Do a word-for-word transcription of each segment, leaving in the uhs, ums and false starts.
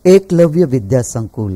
एकलव्य विद्या संकुल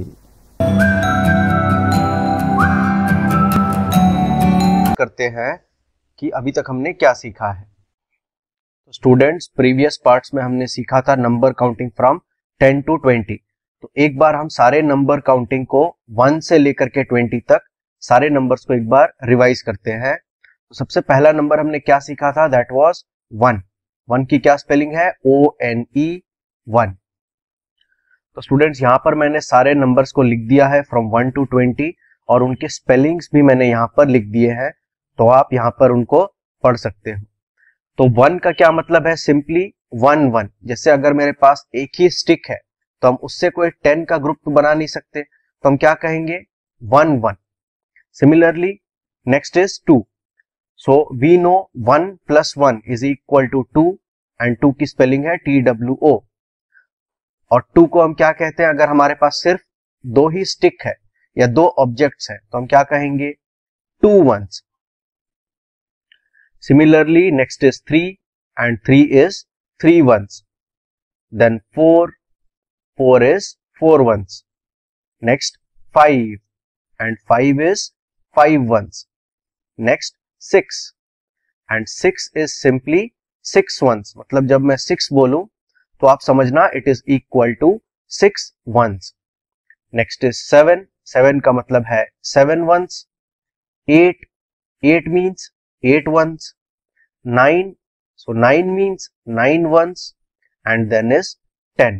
करते हैं कि अभी तक हमने क्या सीखा है। तो स्टूडेंट्स, प्रीवियस पार्ट्स में हमने सीखा था number counting from ten to twenty. तो एक बार हम सारे नंबर काउंटिंग को वन से लेकर के ट्वेंटी तक सारे नंबर्स को एक बार रिवाइज करते हैं। तो सबसे पहला नंबर हमने क्या सीखा था, दैट वाज वन। वन की क्या स्पेलिंग है, ओ एन ई वन। तो स्टूडेंट्स, यहां पर मैंने सारे नंबर्स को लिख दिया है फ्रॉम वन टू ट्वेंटी और उनके स्पेलिंग्स भी मैंने यहां पर लिख दिए हैं, तो आप यहां पर उनको पढ़ सकते हो। तो वन का क्या मतलब है, सिंपली वन वन। जैसे अगर मेरे पास एक ही स्टिक है तो हम उससे कोई टेन का ग्रुप तो बना नहीं सकते, तो हम क्या कहेंगे, one one. Similarly next is two. So we know one plus one is equal to two and two की स्पेलिंग है टी डब्ल्यू ओ। और टू को हम क्या कहते हैं, अगर हमारे पास सिर्फ दो ही स्टिक है या दो ऑब्जेक्ट्स है तो हम क्या कहेंगे, two ones. Similarly next is three and three is three ones. Then four, four is four ones. Next five and five is five ones. Next six and six is simply six ones. मतलब जब मैं six बोलूं तो आप समझना it is equal to six ones. Next is seven, seven का मतलब है seven ones. Eight, eight means eight ones. Nine, so nine means nine once. And then is ten.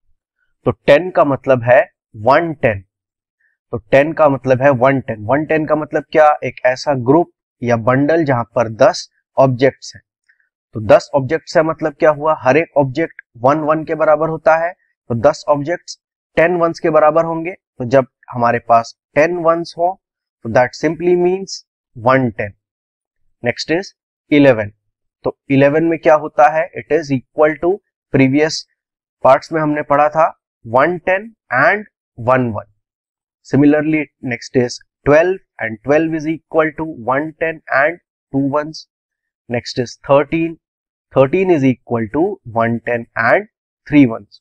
तो टेन का मतलब है वन टेन। तो टेन का मतलब है वन टेन। वन टेन का मतलब क्या, एक ऐसा ग्रुप या बंडल जहां पर दस ऑब्जेक्ट्स हैं। तो दस ऑब्जेक्ट्स है मतलब क्या हुआ, हर एक ऑब्जेक्ट वन वन के बराबर होता है, तो दस ऑब्जेक्ट्स टेन वंस के बराबर होंगे। तो जब हमारे पास टेन वंस हो तो that simply means one ten. Next is eleven. तो इलेवन में क्या होता है, it is equal to, previous parts में हमने पढ़ा था one ten and one one. Similarly next is twelve and twelve is equal to one ten and two ones. Next is thirteen. thirteen is equal to one ten and three ones.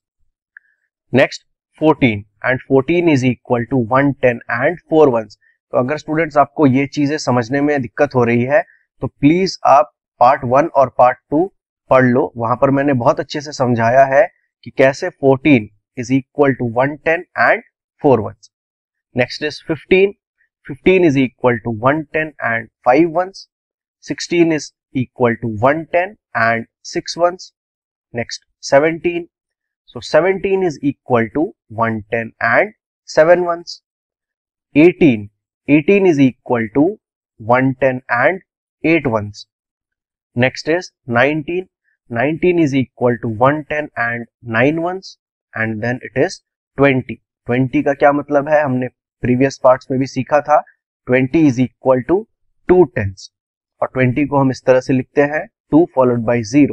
Next fourteen and fourteen is equal to one ten and four ones. तो अगर students आपको ये चीजें समझने में दिक्कत हो रही है तो प्लीज आप पार्ट वन और पार्ट टू पढ़ लो। वहां पर मैंने बहुत अच्छे से समझाया है कि कैसे fourteen is equal to one ten and four ones. Next is fifteen. fifteen is equal to one ten and five ones. sixteen is equal to one ten and six ones. Next seventeen. So seventeen is equal to one ten and seven ones. eighteen. eighteen is equal to one ten and eight ones. Next is nineteen. nineteen is equal to one ten and nine ones. And then it is twenty. twenty का क्या मतलब है, हमने previous parts में भी सीखा था, twenty is equal to two tens. और ट्वेंटी को हम इस तरह से लिखते हैं two followed by zero.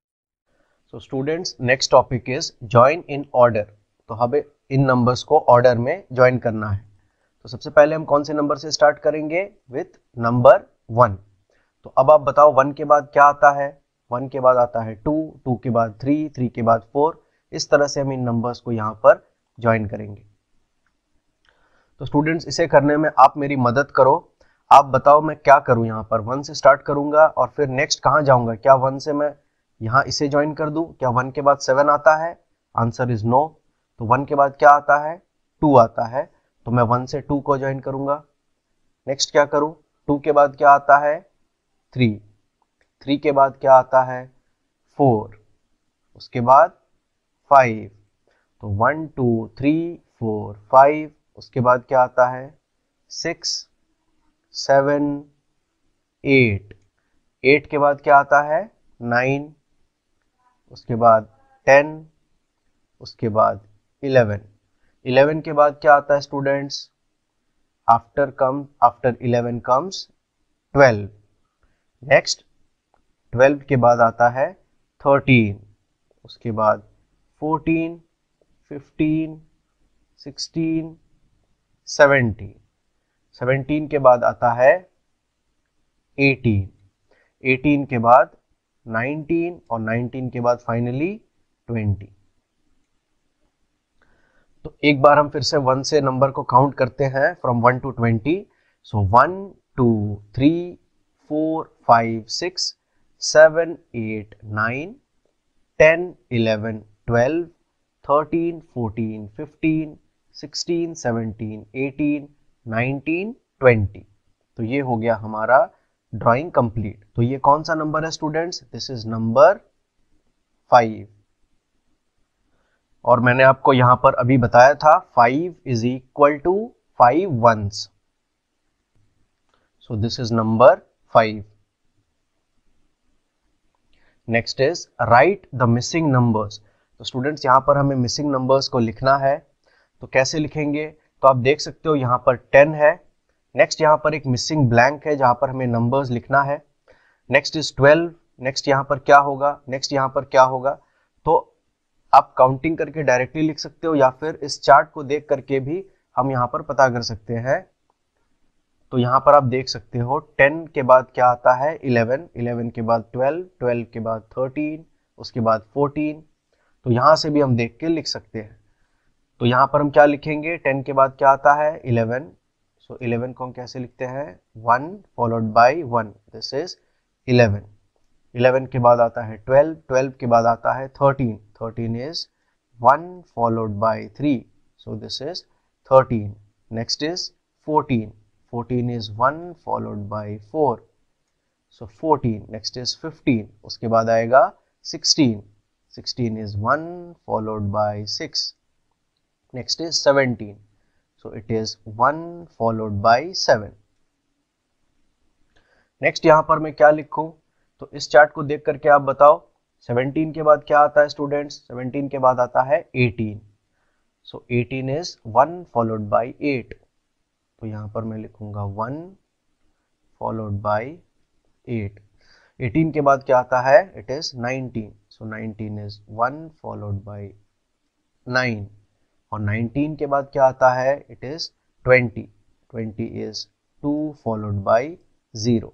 So students, next topic is join in order. तो हमें इन नंबर्स को ऑर्डर में ज्वाइन करना है। तो सबसे पहले हम कौन से नंबर से स्टार्ट करेंगे, विथ नंबर वन। तो अब आप बताओ वन के बाद क्या आता है, वन के बाद आता है टू, टू के बाद थ्री, थ्री के बाद फोर। इस तरह से हम इन नंबर्स को यहाँ पर ज्वाइन करेंगे। तो स्टूडेंट्स, इसे करने में आप मेरी मदद करो। आप बताओ मैं क्या करूं, यहाँ पर वन से स्टार्ट करूंगा और फिर नेक्स्ट कहां जाऊंगा, क्या वन से मैं यहाँ इसे ज्वाइन कर दूं, क्या वन के बाद सेवन आता है, आंसर इज नो। तो वन के बाद क्या आता है, टू आता है, तो मैं वन से टू को ज्वाइन करूंगा। नेक्स्ट क्या करूं, टू के बाद क्या आता है, थ्री, थ्री के बाद क्या आता है, फोर, उसके बाद फाइव। तो one two three four five. उसके बाद क्या आता है, सिक्स, सेवन, एट, एट के बाद क्या आता है, नाइन, उसके बाद टेन, उसके बाद इलेवन, इलेवन के बाद क्या आता है students, after come after eleven comes twelve. Next twelve के बाद आता है थर्टीन, उसके बाद fourteen, fifteen, sixteen, seventeen, seventeen के बाद आता है एटीन, एटीन के बाद नाइनटीन और नाइनटीन के बाद फाइनली ट्वेंटी। एक बार हम फिर से वन से नंबर को काउंट करते हैं, from one to twenty. So one two three four five six seven eight nine ten eleven twelve thirteen fourteen fifteen sixteen seventeen eighteen nineteen twenty. तो ये हो गया हमारा ड्राइंग कंप्लीट। तो ये कौन सा नंबर है students? This is number five. और मैंने आपको यहां पर अभी बताया था five is equal to five ones. So this is number five. Next is write the missing numbers. तो स्टूडेंट्स यहां पर हमें मिसिंग नंबर्स को लिखना है। तो कैसे लिखेंगे? तो आप देख सकते हो यहां पर टेन है। नेक्स्ट यहां पर एक मिसिंग ब्लैंक है जहां पर हमें नंबर्स लिखना है। Next is twelve. नेक्स्ट यहां पर क्या होगा? नेक्स्ट यहां पर क्या होगा? तो आप काउंटिंग करके डायरेक्टली लिख सकते हो, या फिर इस चार्ट को देख करके भी हम यहां पर पता कर सकते हैं। तो यहां पर आप देख सकते हो टेन के बाद क्या आता है? इलेवन। इलेवन के बाद ट्वेल्व। ट्वेल्व के बाद थर्टीन। उसके बाद फोर्टीन। तो यहां से भी हम देख के लिख सकते हैं। तो यहां पर हम क्या लिखेंगे? टेन के बाद क्या आता है? इलेवन। सो इलेवन को हम कैसे लिखते हैं? One followed by one. This is eleven. Eleven के बाद आता है ट्वेल्व। ट्वेल्व के बाद आता है thirteen. Thirteen is one followed by three. So this is thirteen. Next is fourteen. Fourteen is one followed by फोर. So fourteen. Next is fifteen. उसके बाद आएगा sixteen. Sixteen is one followed by six. Next is seventeen. So it is one followed by seven. Next यहाँ पर मैं क्या लिखूं? तो इस चार्ट को देख करके आप बताओ सेवनटीन के बाद क्या आता है स्टूडेंट्स? सेवनटीन के बाद आता है eighteen. So eighteen is one followed by eight. तो यहां पर मैं लिखूंगा one followed by eight. Eighteen के बाद क्या आता है? It is nineteen. So nineteen is one followed by nine. और नाइनटीन के बाद क्या आता है? It is twenty. Twenty is two followed by zero.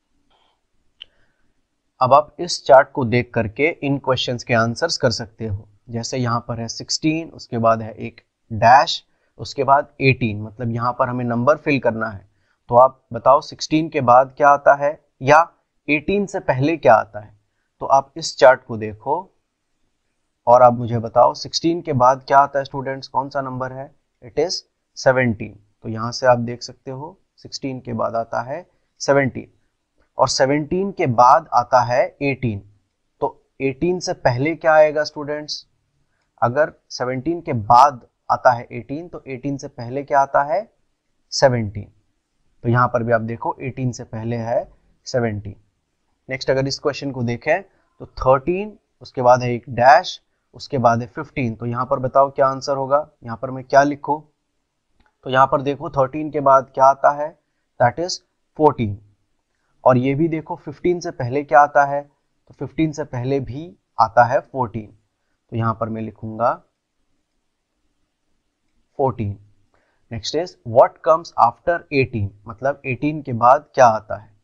अब आप इस चार्ट को देख करके इन क्वेश्चंस के आंसर्स कर सकते हो। जैसे यहां पर है सिक्सटीन, उसके बाद है एक डैश, उसके बाद एटीन, मतलब यहां पर हमें नंबर फिल करना है। तो आप बताओ सिक्सटीन के बाद क्या आता है या एटीन से पहले क्या आता है? तो आप इस चार्ट को देखो और आप मुझे बताओ सिक्सटीन के बाद क्या आता है स्टूडेंट्स? कौन सा नंबर है? It is seventeen. तो यहां से आप देख सकते हो सिक्सटीन के बाद आता है सेवनटीन, और सेवनटीन के बाद आता है एटीन. तो एटीन से पहले क्या आएगा स्टूडेंट्स? अगर सेवनटीन के बाद आता है एटीन, तो एटीन से पहले क्या आता है? सेवनटीन. तो यहां पर भी आप देखो एटीन से पहले है सेवनटीन. नेक्स्ट अगर इस क्वेश्चन को देखें तो थर्टीन, उसके बाद है एक डैश, उसके बाद है फिफ्टीन. तो यहां पर बताओ क्या आंसर होगा? यहां पर मैं क्या लिखूं? तो यहां पर देखो थर्टीन के बाद क्या आता है? That is fourteen. और ये भी देखो फिफ्टीन से पहले क्या आता है? तो फिफ्टीन से पहले भी आता है फोर्टीन. तो यहां पर मैं लिखूंगा fourteen. Next is what comes after eighteen, मतलब एटीन के बाद क्या आता है?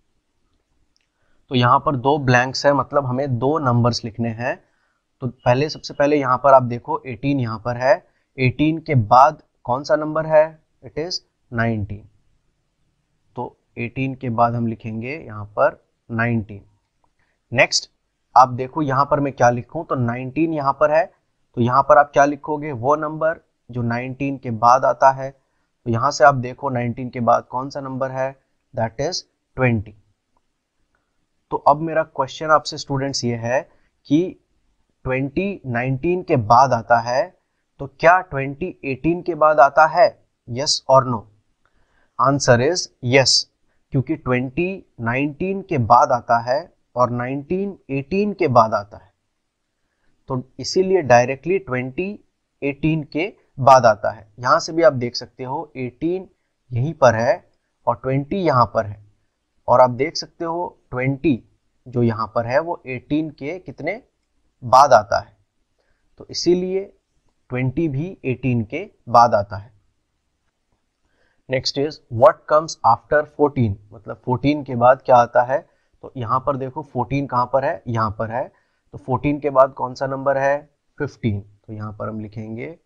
तो यहां पर दो ब्लैंक्स है, मतलब हमें दो नंबर्स लिखने हैं. तो पहले सबसे पहले यहां पर आप देखो एटीन यहां पर है. एटीन के बाद कौन सा नंबर है? It is nineteen. तो एटीन के बाद हम लिखेंगे यहां पर नाइनटीन. नेक्स्ट आप देखो यहां पर मैं क्या लिखूं? तो नाइनटीन यहां पर है. तो यहां पर आप क्या लिखोगे? वो नंबर जो नाइनटीन के बाद आता है. तो यहां से आप देखो नाइनटीन के बाद कौन सा नंबर है? That is twenty. तो अब मेरा क्वेश्चन आपसे स्टूडेंट्स ये है कि ट्वेंटी नाइनटीन के बाद आता है, तो क्या ट्वेंटी एटीन के बाद आता है? यस और नो? आंसर इज यस, क्योंकि ट्वेंटी नाइनटीन के बाद आता है और नाइनटीन एटीन के बाद आता है. तो इसीलिए डायरेक्टली ट्वेंटी एटीन के बाद आता है. यहां से भी आप देख सकते हो एटीन यहीं पर है और ट्वेंटी यहां पर है, और आप देख सकते हो ट्वेंटी जो यहां पर है वो एटीन के कितने बाद आता है. तो इसीलिए ट्वेंटी भी एटीन के बाद आता है. Next is what comes after fourteen, मतलब फोर्टीन के बाद क्या आता है? तो यहां पर देखो फोर्टीन कहां पर है? यहां पर है. तो फोर्टीन के बाद कौन सा नंबर है? फिफ्टीन. तो यहां पर हम लिखेंगे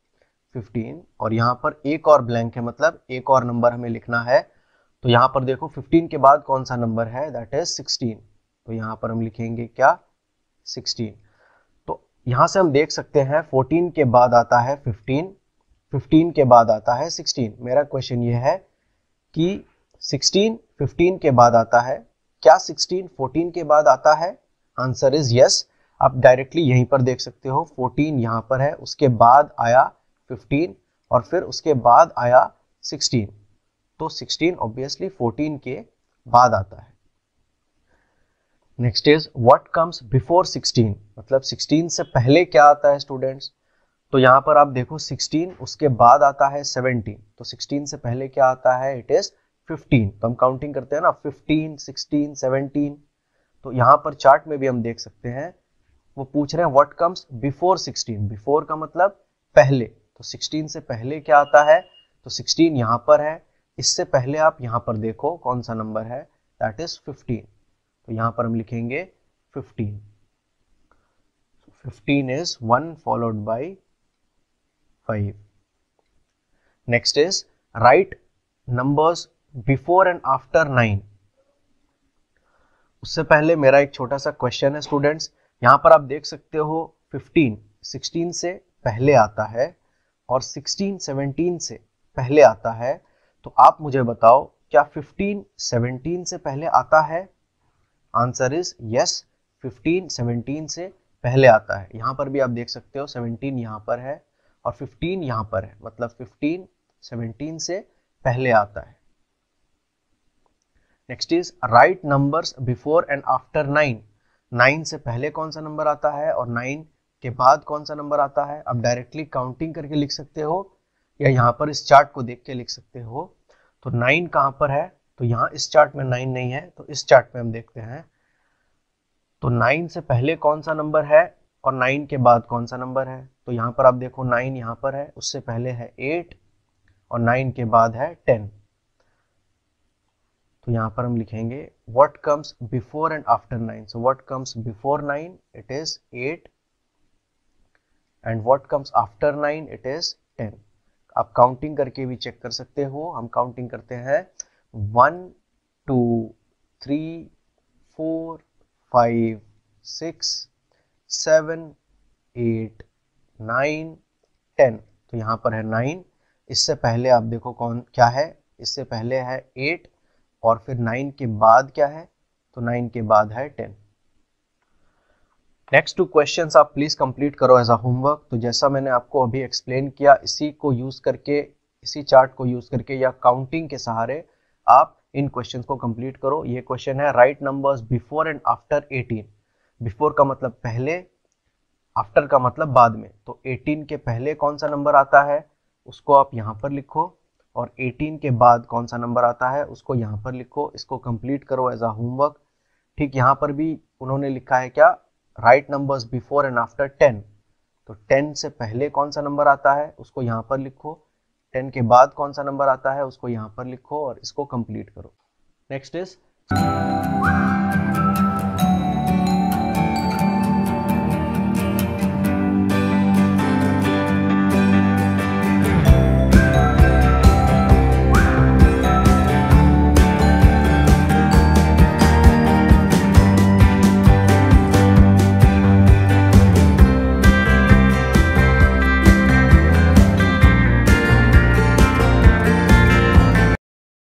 फिफ्टीन, और यहाँ पर एक और ब्लैंक है, मतलब एक और नंबर हमें लिखना है। तो यहाँ पर देखो फिफ्टीन के बाद कौन सा नंबर है, दैट इज सिक्सटीन। तो यहाँ पर हम लिखेंगे क्या, सिक्सटीन। तो यहाँ से हम देख सकते हैं फोर्टीन के बाद आता है फिफ्टीन, फिफ्टीन के बाद आता है सिक्सटीन। मेरा क्वेश्चन ये है कि सिक्सटीन फिफ्टीन के बाद आता है, क्या सिक्सटीन फोर्टीन के बाद आता है? Answer is yes. आप डायरेक्टली यहीं पर देख सकते हो, फोर्टीन यहाँ पर है, उसके बाद आया फिफ्टीन और फिर उसके बाद आया सिक्सटीन। तो सिक्सटीन ऑब्वियसली फोर्टीन के बाद आता है। Next is what comes before sixteen, मतलब सिक्सटीन से पहले क्या आता है स्टूडेंट्स? तो यहाँ पर आप देखो सिक्सटीन, उसके बाद आता है सेवनटीन, तो सिक्सटीन से पहले क्या आता है, इट इज फिफ्टीन। तो हम काउंटिंग करते हैं ना, फिफ्टीन, सिक्सटीन, सेवनटीन। तो यहाँ पर चार्ट में भी हम देख सकते हैं, वो पूछ रहे हैं what comes before sixteen. Before का मतलब पहले, तो सिक्सटीन से पहले क्या आता है, तो सिक्सटीन यहाँ पर है। इससे पहले आप यहाँ पर देखो कौन सा नंबर है, दैट इज फिफ्टीन। तो यहाँ पर हम लिखेंगे fifteen. Fifteen is one followed by five. Next is write numbers before and after nine. उससे पहले मेरा एक छोटा सा क्वेश्चन है स्टूडेंट्स, यहाँ पर आप देख सकते हो फिफ्टीन सिक्सटीन से पहले आता है और सिक्सटीन सेवनटीन से पहले आता है। तो आप मुझे बताओ क्या फिफ्टीन सेवनटीन से पहले आता है? Answer is yes, fifteen seventeen से पहले आता है। यहाँ पर भी आप देख सकते हो सेवनटीन यहाँ पर है और फिफ्टीन यहाँ पर है, मतलब फिफ्टीन सेवनटीन से पहले आता है। Next is write numbers before and after nine. Nine से पहले कौन सा नंबर आता है और नाइन के बाद कौन सा नंबर आता है? आप डायरेक्टली काउंटिंग करके लिख सकते हो या यहाँ पर इस चार्ट को देख के लिख सकते हो। तो नाइन कहाँ पर है? तो यहाँ इस चार्ट में नाइन नहीं है, तो इस चार्ट में हम देखते हैं। तो नाइन से पहले कौन सा नंबर है और नाइन के बाद कौन सा नंबर है? तो यहाँ पर आप देखो नाइन यहाँ पर है, उससे पहले है एट और नाइन के बाद है टेन। तो यहाँ पर हम लिखेंगे what comes before and after nine. So what comes before nine, it is eight, and what comes after nine, it is ten. आप काउंटिंग करके भी चेक कर सकते हो। हम काउंटिंग करते हैं one two three four five six seven eight nine ten. तो यहाँ पर है नाइन, इससे पहले आप देखो कौन क्या है, इससे पहले है एट और फिर नाइन के बाद क्या है, तो नाइन के बाद है टेन। नेक्स्ट टू क्वेश्चंस आप प्लीज कंप्लीट करो एज अ होमवर्क। तो जैसा मैंने आपको अभी एक्सप्लेन किया, इसी को यूज करके, इसी चार्ट को यूज करके या काउंटिंग के सहारे आप इन क्वेश्चंस को कंप्लीट करो। ये क्वेश्चन है write numbers before and after eighteen. Before का मतलब पहले, आफ्टर का मतलब बाद में। तो एटीन के पहले कौन सा नंबर आता है उसको आप यहाँ पर लिखो, और एटीन के बाद कौन सा नंबर आता है उसको यहाँ पर लिखो। इसको कंप्लीट करो एज अ होमवर्क। ठीक, यहाँ पर भी उन्होंने लिखा है क्या, write numbers before and after ten. तो टेन से पहले कौन सा नंबर आता है उसको यहाँ पर लिखो, टेन के बाद कौन सा नंबर आता है उसको यहाँ पर लिखो और इसको कंप्लीट करो। Next is